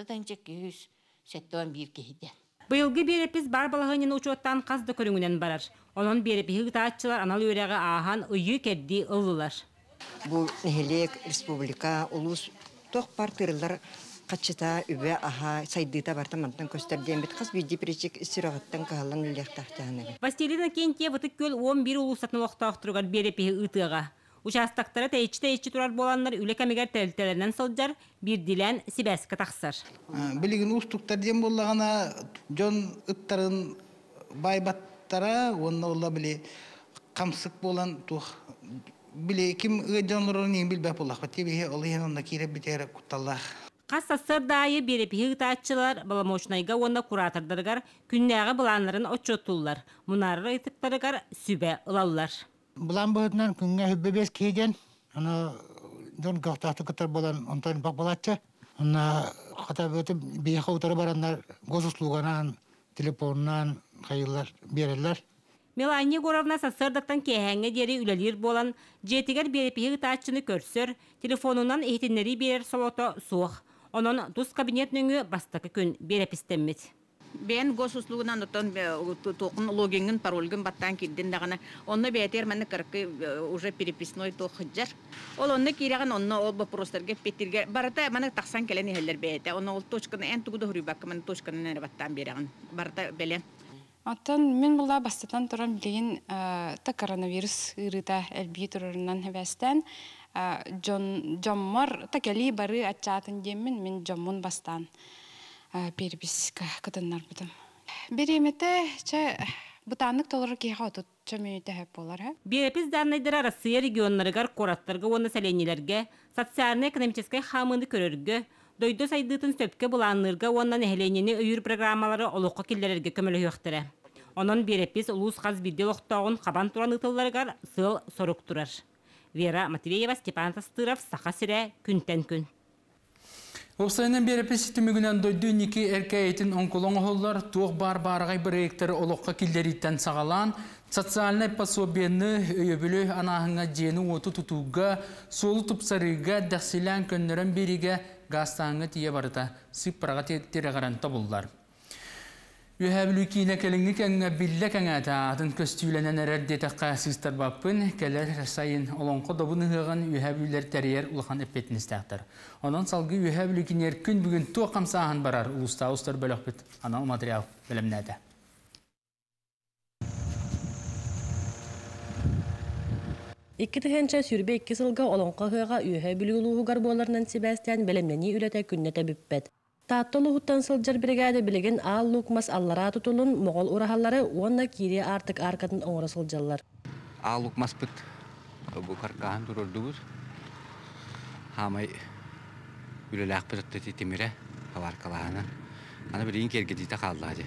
16-271 кейді. Бұйылғы берепіз бар балағынын ұчуаттан қазды көріңінен барар. Onun берепігі ғытаатчылар анал өрәгі ағын ұйы кәдді ұлылар. Бұл нәхелек республика ұлыс тоқ партырылар қатшыта үбе аға сайдыта бартамантан көстерден бет қас бүйді перечек істірағыттан қағалан үлектақтағаны. Василина Кентье бұтық көл 11 ұлысатын оқтақтырғар берепігі ұтыға. Участактары тәйчі турар боланлар үлекәмегер тәлтәләрінен сылджар бір дилән сибәскі тақсар. Білігін ұстықтар дем болағына жон ұттарын байбаттара, онына ола біле қамсық болан тұқ. Біле кім ұйдонларын ең білбәп олақ бәтте біле олайын онына кейреп бітері құтталлақ. Қас сасыр дайы берепігі ұтатчылар баламошнайға онына куратырдырғар күннәғы бұланларын отчоттулар. Мұнары ұйтықтарығар сүбә ұлалылар. Бұлан бұғытынан күнге хүббебес кейден, жон қақтақты күттар болан онтан бақ болатшы. Онна қата бөтіп бейіқі ұтары барандар госуслуғанан, телефонынан қайылар берілер. Мелания Горовна сасырдықтан кейхәңе дері үлелер болан, жетігер берепігі ұтатчыны көрсір, телефонынан ехтенлері берер солото суық. Onun dus kabinetinin bastaki gün berepistemmit. Ben gosuslugundan toqun loginin parolgin battan kiddin dagana onna beter men karkı уже переписной toqjar. Ol onna kiragan onna ol baprostarga petirga barata mana taqsan keleni heller bete onna ol toçkını en tuguda huribak men toçkını ne battan beragan barata belen Аттан мен була бастатан турам билеген та коронавирус ырыта элби турарынан хебестен жоммор та кели бары ачатын демин мен жоммун бастан перепис кытыннар бутам. Беремете че бутаннык толор кеха отут чөмөйте хеп болар. Перепис данныйдыра Россия регионнарыгар кораттарга оны сәленелерге, социально-экономической хамынды көрөргө, дойдо сайдытын сөпке буланнырга оннан эхленени өйүр программалары олоққа келлерерге көмөлө хөктөрө. Онон перепис улус каз видео октогун кабан туран ытылларыгар сыл сорук турар. Вера Матвеева, Степан Тастыров, Сахасире, күнтен күн. Опсайынан перепис түмігінен дойду неке әркәйетін онколон олар туық бар-барғай проекттері олыққа келдеріттен сағалан, социальный пособиені өйөбілі анағыңа жені оты тұтуға, солы тұпсарыға дәқсілән көннерін беріге ғастаңы тие барыта, сыппараға терағаранта болдар. Үйәбілі кейіне кәліңі кәңі білі кәңәті атын көстүйленен әрәрде таққа сыстар баппын, кәлер сайын олонқы добыны ғығын үйәбілер тәрейер ұлған әппетіністәқтір. Онан салғы үйәбілі кейінер күн бүгін туа қамсағын барар ұлыста ұстар бөлік біт анал материал білімнәді. Ikkitihенче сүрбе 2 сылға олонқы ғыға үйәбілі ұлығығар боларынан Себастьян білімнені үләті күннеті бүппет. Тааттолу хуттан сылжар бригада билеген ал лукмас аллара тутулун моғол урахаллары онна кире артык аркатын оңра сылжаллар. Ал лукмас пыт бу каркахан турурдубуз. Хамай үлеләк пытты титимире хаваркалааны. Аны бирин кергедите каллады.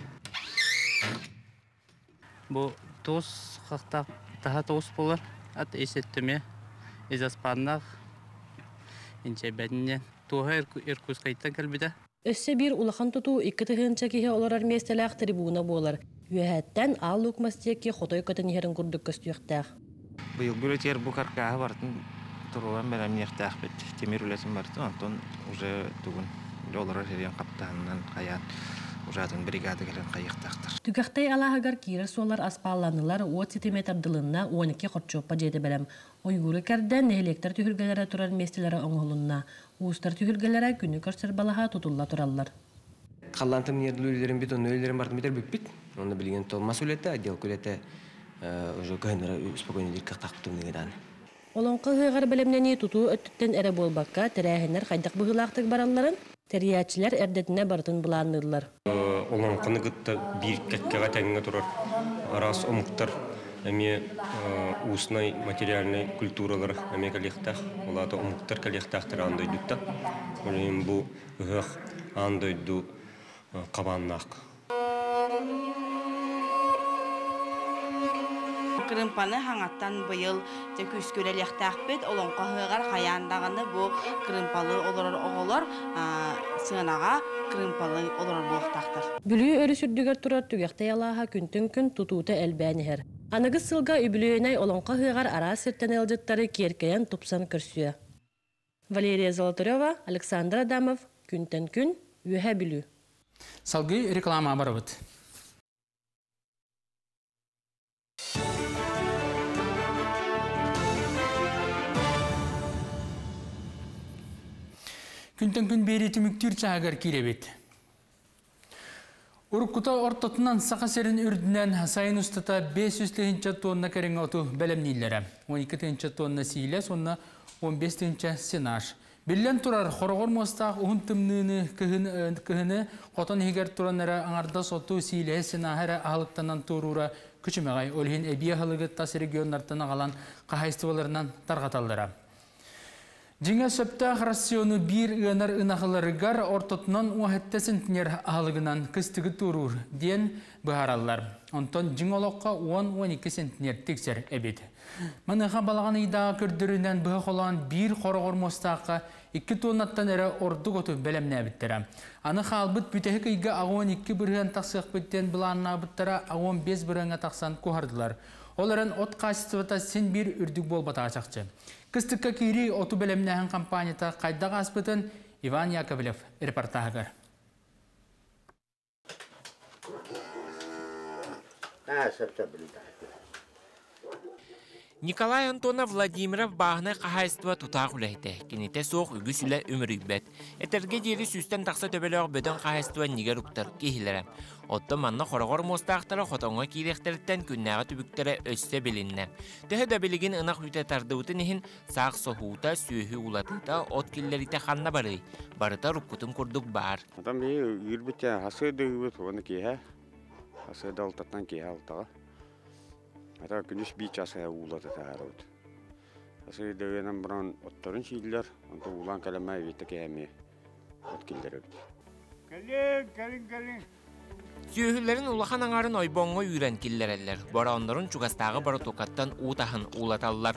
Бу тос хакта таха тос болар. Ат эсеттеме изаспаннах инчебенне тоһер иркускайттан калбида. Өссө бир улахан туту ikkitihенче кихе олар местеләк трибуна болар. Үйәттән ал лукмас текке хотой көтен ерин курдук көстүяктак. Быйыл бюллетер бу каркаһы бартын турулан берем нехтах бит. Темир үлесин барды, антон уже тугун доллар жерен каптаннан каят ужатын бригада келен кайыктактыр. Түгәхтәй алаһагар кирер солар аспалланылар 30 метр дылынна 12 хотчопа жеде белем. Ойгуры кәрдән электр түһүлгәләре турар местеләре оңголунна. Устар түһүлгәләре күнү көрсөр балаха тутулла тураллар. Каллантым нерлүләрен бит, нерләрен барды битер бит. Аны билген толмас үләтә, отдел күләтә уже гайнара спокойно дирка тактым дигән. Олонқы ғығар білімнені тұту өттіттен әрі болбаққа тәрәхінер қайдақ бұғылақтық бараларын тәриячілер әрдетіне бартын бұланылар. Олонқыны ғытты бір кәккеға тәңіңі тұрар. Арас омықтар, әме ұсынай материальный культуралар әме кәлектақ. Олаты омықтар кәлектақтыр андойдықта. Олайын бұл ғық андойду қабаннақ. Кырымпаны хаңаттан быйыл күскөлелектәкпет олонқа хыгар хаяндаганы бу кырымпалы олорор оголор сыгынага кырымпалы олорор болуктактыр. Бүлүү өрү сүрдүгөр турар түгәктэй алаха күнтүн күн тутуута элбәнихер. Аныгы сылга үбүлүүнай олонқа хыгар ара сырттан элжыттары керкеян тупсан көрсүө. Валерия Золотарева, Александр Адамов, күнтен күн, үһә бүлүү. Салгы реклама барыбыт. Күнтен күн бері түміктір чағығар керебет. Уруккута ортотунан сақа серін үрдінен сайын ұстата 500 тонна кәрің оту бәлемнейлері. 12 тонна сейлі, сонна 15 сенаж. Білден тұрар қорғыр мостақ ұғын тымныны кіхіні қотан егер тұранары аңарда соту сейлі сенахары ағылықтанан тұрура күчімеғай өлген әбия ғылығы тас регионнартын ағалан қағайстываларынан тарғаталдыра. Жиңа сөпті рационы бір ұянар ұнақыларығар ортотынан уағетті сентнер ағылығынан күстігі тұрур ден бұғаралар. Онтан жиң олыққа 10-12 сентнер тексер әбет. Маныға балаған идағы көрдірінен бұға қолан бір қорғыр мостаққа 2 тоннаттан әрі ордық оту бәлемне әбіттері. Аны қалбыт бүтәхі күйге ағуан 2 бірген тақсық бүттен бұланына бұттара ағуан 5 бірген тақсан көғардылар. Оларын от қасыстывата сен бір үрдік бол бата ашақчы. Кыстыққа кейрей оту бәлемнәхін компанията қайдағы аспытын Иван Яковлев репортағығыр. Николай Антонов Владимиров бағына қағайыстыва тұтақ үләйті. Кенете соқ үгіс үлі өмірігбет. Әтерге дері сүстен тақса төбеліғ бөдін қағайыстыва негер ұқтар кейілері. Отты манна қорағыр мостақтары қотонға кейректеріттен күннәға түбіктері өссе білінне. Төхі дөбелеген ынақ үйті тардыуытын ехін сақ соғуыта сүйі улатыта от келлеріте қанна бары. Барыта рұққытын күрдік бар. Адам бейі үйірбітте хасыды үйбіт оны кейе. Хасыды алтаттан кейе алтаға. Ата күнүс бич асая улаты таарыт. Асы дөгенен буран оттарын шийлер, онто улан калама витте кеме. От килдер. Калин. Сүйүллерин улахан аңарын ойбоңго үйрен киллерелер. Бара ондорун чугастагы бары токаттан уутахын улаталлар.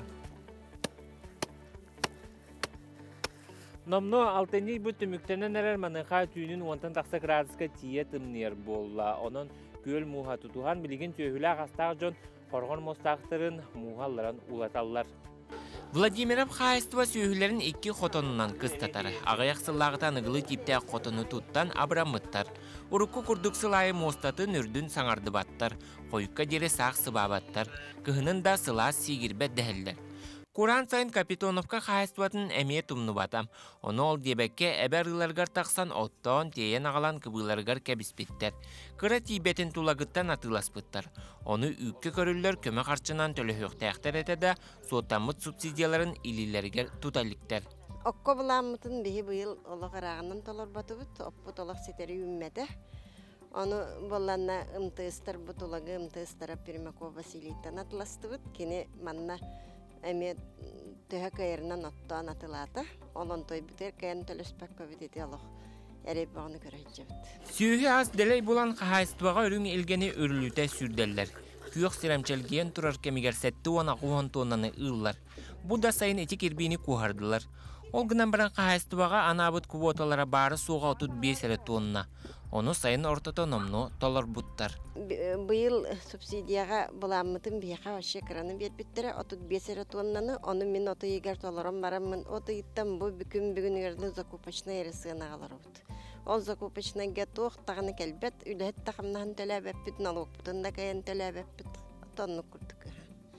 Номно алтыны бу түмүктенен эрер маныха түйүнүн 10 такса градуска тие тымнер болла. Онон көл муха тутуган билген сүйүлө гастагы жон Хоргон мостақтырын муғалларын улаталлар. Владимиров қайыстыва сүйілерін 2 қотонынан қыстатары. Ағаяқ сылағытан ұғылы типте қотоны туттан абрамыттар. Урукку күрдік сылайы мостатын үрдін саңарды баттар. Қойыққа дері сақ сыбабаттар. Кығының да сыла сигірбет дәлдер. Куран сайын Капитоновка қайыстыватын әме тұмны батам. Оны ол дебекке әбәрғыларғар тақсан оттон тейен ағалан кыбыларғар кәбіспеттер. Кыра тибетін тулагыттан атыласпыттар. Оны үкке көрілер көмі қарчынан төлі хөқтәқтер әтеді, соттамыт субсидияларын илилергер туталиктер. Окко буламытын бейі бұйыл олы қарағынан толар баты бұт, оппы толақ сетері үммәді. Оны боланна ымтыстар бұтулагы ымтыстара Пермяков Василийтан атыласты бұт, кені манна әме төһә кайырынан оттан атылаты. Олон той бітер кайын төліспәк көбітеті алық. Әреп бағыны көрәйджебіт. Сүйі аз дәлей болан қағайыстываға үрің елгені өрілуті сүрделер. Күйіқ сирамчелген тұрар кемігер сәтті оңа қуған тоннаны ұллар. Бұл да сайын әтек ербейіні қуғардылар. Ол гынан бірін қағайыстываға анабыт куботалара бары суға 35 тонна. Оны сайын ортата номну толар буттар. Быйыл субсидияға буламытын бияқа вообще краны бербиттері 35 тоннаны, оны мен оты егер толарым барамын, оты иттам бұл бүгін ерді закупочна ересіғына қалар бұд. Ол закупочнаға тоқ тағаны кәлбет, үләт тақымнағын төләбәппіт, налог бұтында кәйін төләбәппіт, тонны күрдік.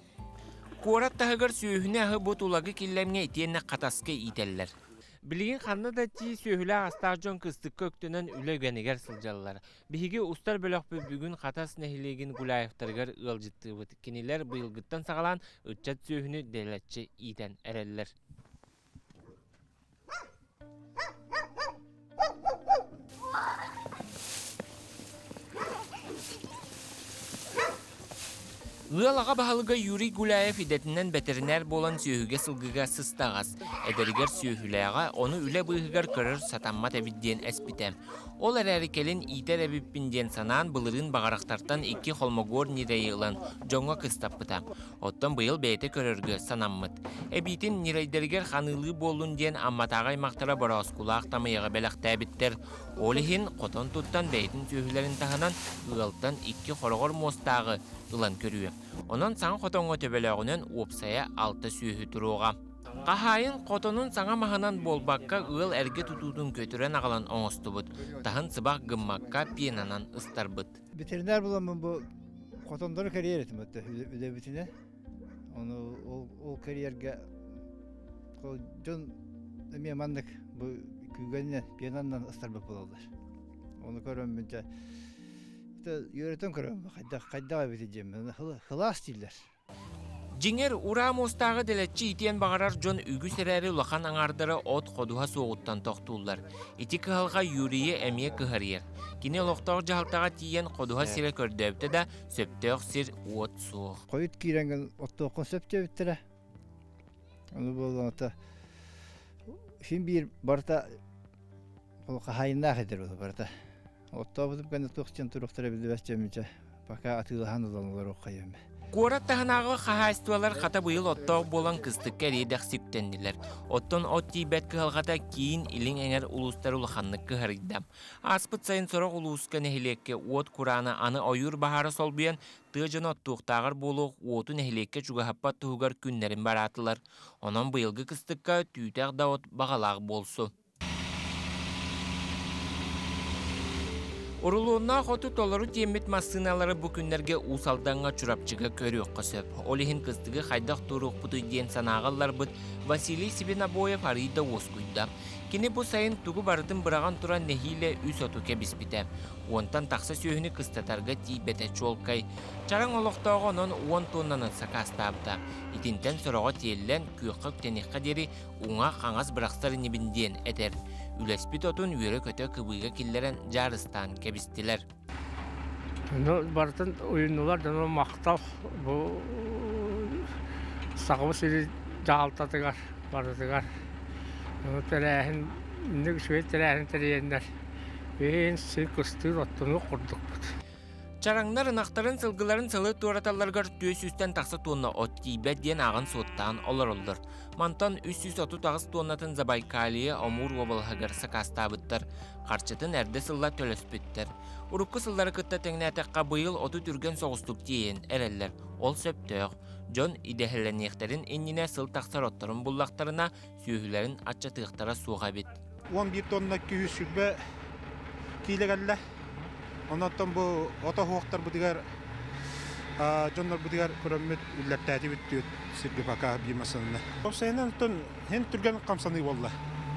Куарат тағығыр сүйіхіне ағы бұтулагы келлемге етенне қатасқа ителлер. Білген қанды да ти сүйілі астақ жон кыстық көктінен үлегенігер сылжалылар. Бігі ұстар бөліқпі бүгін қатас нәхілеген Гулаевтарғар ұлжытты бұд. Кенелер бұйылғыттан сағалан ұтчат сүйіні дәлетші итен әрелер. Ұялаға бағалыға Юрий Гуляев идетінен бәтерінер болан сүйіге сылғыға сыстағыз. Әдерігер сүйіліға оны үлі бұйығығар көрір сатаммат әбідден әспітем. Ол әрәрекелін итер әбіппінден санан бұлырын бағарақтартан 2 холмогор нирейілін жоңға қыстаппыта. Оттан бұйыл бәйті көріргі санаммыт. Әбітін нирейдергер қанылы болын ден амматағай мақтара барас құлақ тамайығы бәліқті әбіттер. Олығын қотон тұттан бәйтін сүйілерін тағынан ұғалтан 2 хорғыр мостағы ұлан көріе. Онан саң қотонға төбеліғінен опсая 6 сүйі тұруға. Қахайын қотонын саңа мағынан болбаққа ұл әрге тұтудың көтірен ағалан оңысты бұд. Тағын сыбақ гыммаққа пиенанан ұстар бұд. Ветеринар боламын бұл қотондары карьер етім өтті үді бітіне. Ол карьерге жон әме мандық бұл күйгенінен пиенанан ұстар бұд болалар. Оны көрім мүнче үйретен көрім қайдағы бітедем. Хылас дейлер. Жеңер ура мостағы дәлетші итен бағарар жон үгі сәрәрі ұлақан аңардары от қодуға соғыттан тоқтулар. Ити кығалға юрие әме кығарер. Кене лоқтағы жағалтаға тиен қодуға сірі көрдөбті да сөптеуқ сір от соғ. Қойыт кейренген оттоқын сөптеуіттірі. Оны болған ота. Шын бір барта қайынақ едер болды барта. Отта бұтып кәнді тоқчен тұрықтыра білді бәстемінші. Бақа атылыған ұланылар оқайым. Куарат таханағы қағайыстуалар қата бұйыл оттау болан кыстық кәрейдәқ сиптенділер. Оттон отти бәт кығалғата кейін илің әңер ұлыстар ұлықанны кығариддам. Аспыт сайын сорақ ұлысқа нәхілекке от құраны аны ойыр бағары солбиян тұжын оттуқтағыр болуқ оту нәхілекке жүгахаппат тұғығар күннерін баратылар. Онан бұйылғы кыстыққа түйтәқ да от бағалағы болсу. Орулуунна хоту толору теммет массыналары bu күннерге усалданга чурапчыга көрүк көсөп. Олихин кыстыгы хайдах турук бутуй ден санагаллар бут Василий Сибинабоев арыйда оскуйда. Кини бу сайын тугу бардын быраган туран нехиле үс отуке биспите. Онтан тақса сөйіні кыстатарга тейбете чолкай. Чаран олықтауғанын 10 тоннаны сакастабыта. Итинтен сұрауға тиеллен күйіққа күтенеққа дери уңа қаңаз бірақстары небінден әтер. Үлеспит отын үйері көті кыбыға келлерін жарыстан кебістілер. Бартын ойынулар дәну мақтал. Бұл сағымы сері жағалтатығар, бардығар. Тәрәхін, үндік шөй тәрәхін тәрейендер. Бейін сый күстір оттыны құрдық бұд. Чараңнар ынақтарын сылғыларын сылы туараталарғар 400-тен тақсы тонна от кейбет ден ағын соттан олар олар. Мантан 330 тоннатын Забайкалия Амур обалғығыр сақастабыттар. Қарчытын әрді сылла төліспіттер. Урукку сыллары кытта теңнәтіққа бұйыл оты түрген соғыстық дейін әрелер. Ол сөптөғ. Жон идехелленектерин еніне сыл тақсар оттарын бұллақтарына сүйілерін атчатықтара суға бет. 11 тонна күйі сүрбе кейлегәлі. Онаттан бұл ота хуақтар бұдығар, жонлар бұдығар көріммет үлләттәті бүттіет сіргі бақа беймасынына. Осайынан хен түрген қамсаны болла.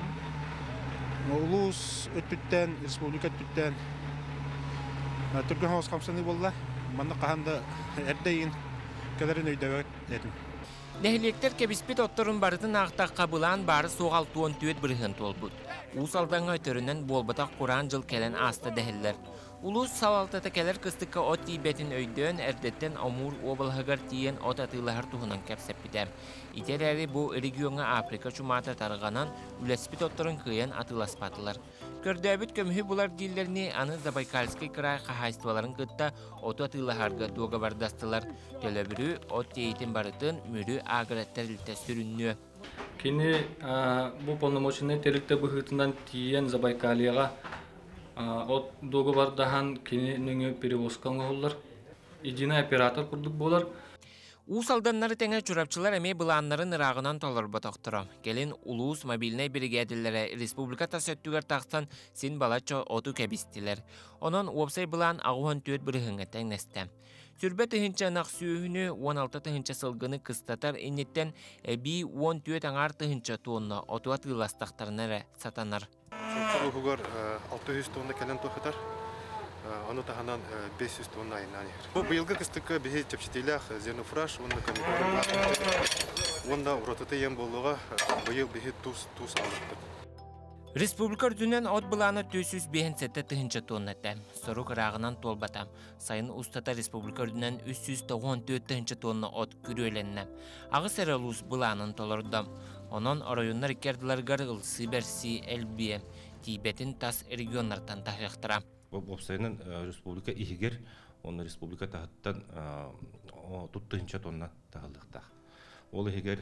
Улус өттіттен, республика өттіттен түрген хоғыз қамсаны болла. Манны қағанда әрдейін кәдерін өйдәуі әдім. Нәхилектер кебіспет оттырын барытын ақтаққа бұлан бары соғал туын түйет бірігін толбуд. Усалдаңа өтірінен болбатақ құран жыл кәлін асты дәхіллер. Улус салалтата кәлер кыстыққа от тейбетін өйден әрдеттен Амур обалғығар тиен от атылығар туғынан кәпсеп бітер. Итер әрі бұл регионға Африка чумата тарығанан үлеспет оттырын күйен атыласпатылар. Көрдәбіт көмхі бұлар дейлеріне аны Забайкальский край қағайстываларын күтті оты атылығарға дуға бардастылар. Төлөбірі от тейетін барытын мүрі ағыраттарылты сүрінні. Кені бұл полномоченный терікті бұхытынан тиен Забайкалияға от дуға бардахан кені нүңі перевозкан олар. Единый оператор күрдік болар. Усалданнары тәңе чурапчылар әме бұланнарын ырағынан толыр бұтақтыра. Келін улус мобильный бригадиллері республика тасөттігер тақсан сен балачо оту кәбістілер. Онын уапсай бұлан ағуан төт бірігіңі тәңнесті. Сүрбе тыхынча нақ сүйіні 16 тыхынча сылғыны кыстатар енеттен әбі 10 төт аңар тыхынча тонна отуа тыластақтарынары сатанар. Сұлығығар 600 тонна кәлін тоқытар. Оны тағанан 500 тонна айынан егір. Бұйылғы кыстыққа бейі чепшетелях зенофраш, онда көмекорын онда ұротыты ем болуға бұйыл бейі туз алықты. Республика үрдінен от бұланы 457 тыхынча тоннаты. Сұру қырағынан толбатам. Сайын ұстата республика үрдінен 394 тыхынча тонна от күрөленні. Ағыс әрелус бұланын толырдым. Онын орайынлар керділергар ылсы бәрсі әлбе. Тейбетін тас регионлардан тағықтыра. Обсайынан республика игер, оны республика тағыттан тұттығынша тонна тағылдықтақ. Ол игер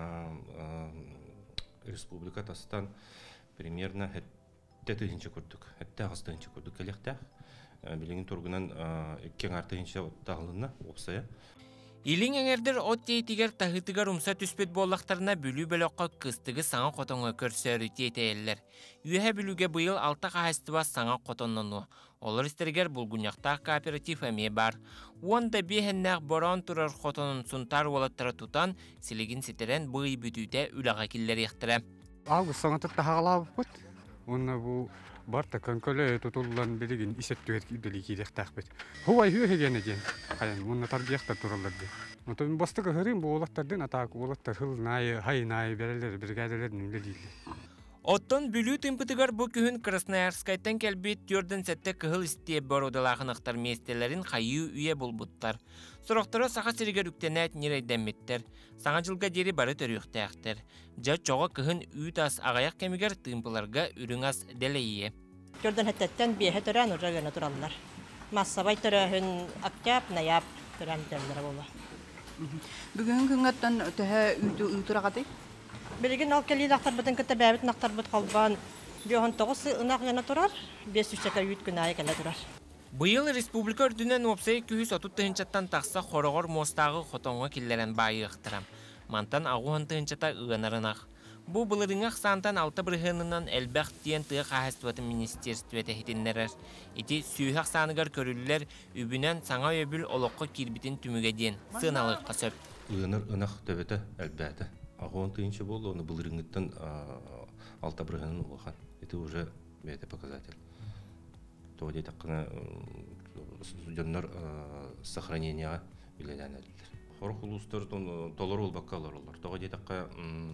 республика тастан примерно әттігінші көрдік, әтті ағыстығынша көрдік кәлектақ. Білігін тұрғынан кең артығынша тағылына опсая. Илин әңердер от тейтігер тағытығар умса түспет боллақтарына бүлі бөліққа кыстығы саңа қотонға көрсөрі тейтәйелер. Үйе бүліге бұйыл 6 қағастыва саңа қотоннаны. Олар істергер бұлғыняқтақ кооператив әме бар. Онда бейхеннәқ боран тұрар қотонын сұнтар олаттары тұтан, сілігін сетерен бұй бүтуде үліға келдер ектірі. Алғы саңатыр тағалап бұд. Онна бұл барта конкөлі тұтылдан білігін исеттуер білі кейдектақ бет. Хуай хүйеген екен. Қайын, мұнна тарбияқтар тұраларды. Онтан бастығы ғырым бұл олаттардың атақ олаттар хыл найы, хай найы бәрелер, бригадалардың үлі дейді. Оттон бүлі тымпытығар бұл күхін Красноярскайттан кәлбет түрден сәтті кығыл істе бар одалағынықтар местелерін қайы үйе бұлбұттар. Сұрақтары сақа сірігер үктенәт нерейдәметтер. Саңа жылға дері бары төріқтәқтер. Жа чоға кығын үй тас ағаяқ кәмігер тымпыларға үрің ас дәлейе. Түрден әттеттен бейхе түрән ұржағына тұралылар. Массабай түрәхін актяп, наяп түрән тәлдері болы. Бүгін күнгеттен өтіғі үйтұрағады? Білген ал келі нақтар бұдың күтті бәбіт нақтар бұд қалбан. Бүйоғын тоғыз ұнақ ғана тұрар, 500-ка үйт күн айы кәлі тұрар. Бұйыл республика үрдінен опсай 230 тыхынчаттан тақса қорығыр мостағы қотонға келдерін байы ұқтырам. Мантан ағуын тыхынчата ұғанарынақ. Бу былырыңах сантан алты бырыхынынан элбэх тиен тыа қағыстуаты министерствуеті хитиннерер. Ити сүйхақ саныгар көрілілер үбінен саңа өбіл олыққа кирбитин түмігеден сыналыққа сөп. Ұйыныр ұнақ төбеті әлбәті. Ағуын тыйыншы бол, оны былырыңыттан алты бырыхынын олған. Это уже это показатель. То дейт аққына жоннар сохраненияға биледен әлдер. Хорық ұлыстар толар ол баққа алар олар. То дейт аққа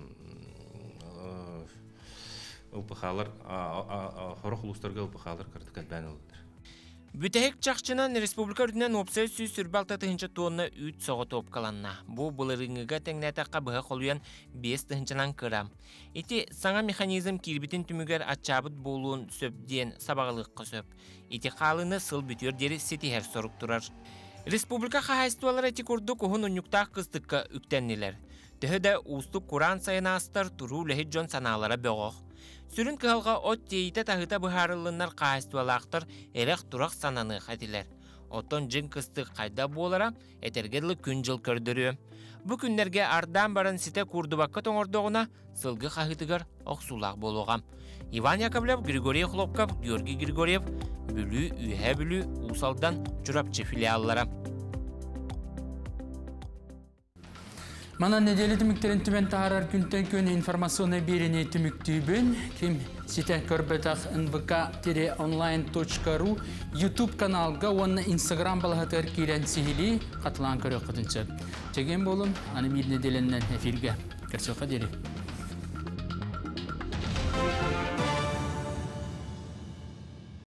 ұлпықалар, хорық ұлыстарға ұлпықалар кірдік әлбән олар. Бүтәһек чақчынан республика үрдінен опсай сүй сүрбалта тыхынча тонна үт соғы топкаланна. Бу былырыңыға тәңнәтаққа бұға қолуян 5 тыхынчанан кырам. Ити саңа механизм кирбитин түмігер атчабыт болуын сөпден сабағылыққа сөп. Ити қалыны сыл бүтер дері сетихер сорук турар. Республика қағайстуалар әти күрді көхін ұнюктақ қыстыққа үктәннелер. Төхі ұстық Куран сайына астар тұру ләхет жон саналара бөғоқ. Сүрін кығалға от тейті тағыта бұхарылынар қағыстуалақтар әрек тұрақ сананы қадилер. Оттон жын қыстық қайда болара әтергерлі күн жыл көрдірі. Бұ күнлерге ардан барын сите күрдібаққа тоңырдығына сылғы қағытығар оқсулақ болуғам. Иван Яковлев, Григорий Хлопков, Георгий Григорьев, бүлі, үйе бүлі, ұсалдан жүрапчы филиаллара. Мана неделе түміктерін түмен тағарар күнтен көне информационный беріне түміктүйбін. Кем сите көрбетақ nvk-online.ru YouTube каналға, оны Instagram балағатығыр кейлен сихили қатылан көрі қытыншы. Чеген болым, аны бір неделеннен эфирге. Көрсеуқа дере.